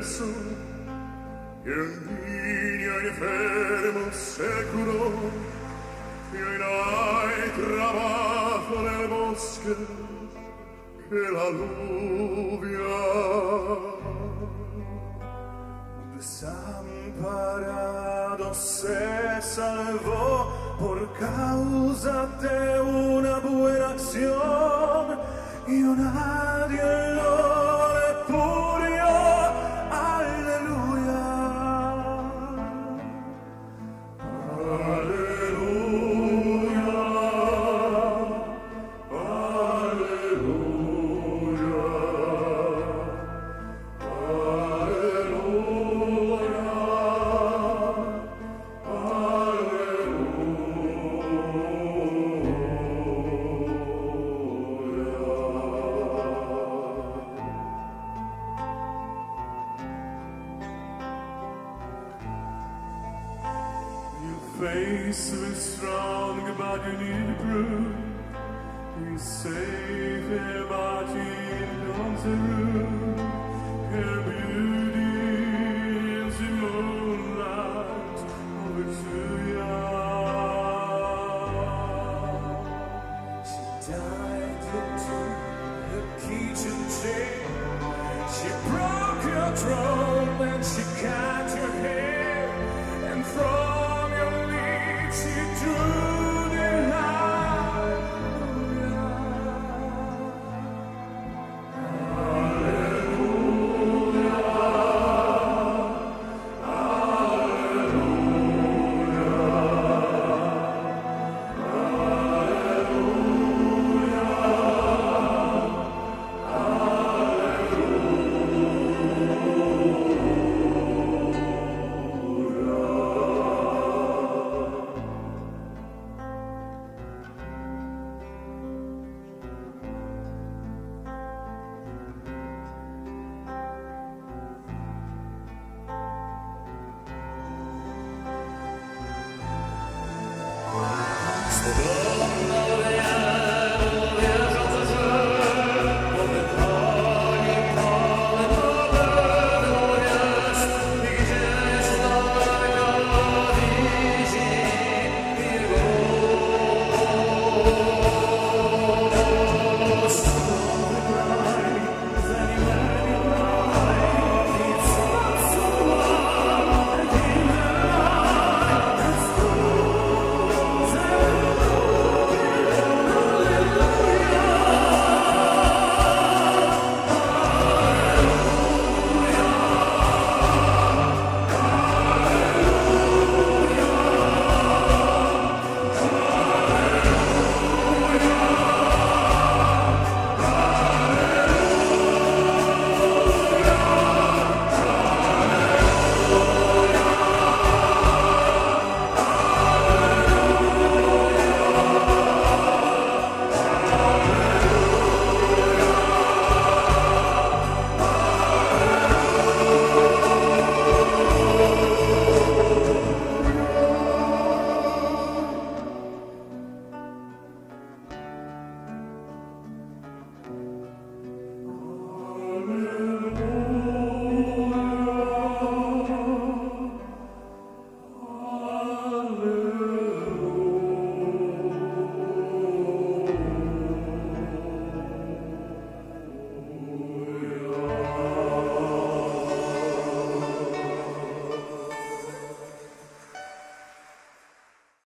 perso, e un niño enfermo se curó, y hoy no hay trabajo en el bosque que la lluvia. Un desamparado se salvó por causa de una buena acción, y nadie lo repurió. Aleluya, aleluya, aleluya, face is strong, but you need proof. He's safe here, but he knows the room.